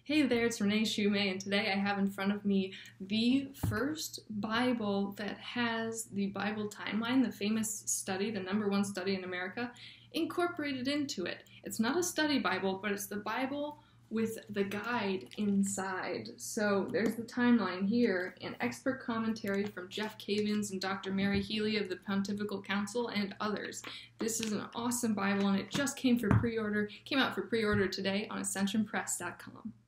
Hey there, it's Renee Shumay, and today I have in front of me the first Bible that has the Bible timeline, the famous study, the #1 study in America, incorporated into it. It's not a study Bible, but it's the Bible with the guide inside. So there's the timeline here, and expert commentary from Jeff Cavins and Dr. Mary Healy of the Pontifical Council and others. This is an awesome Bible, and it just came out for pre-order today on AscensionPress.com.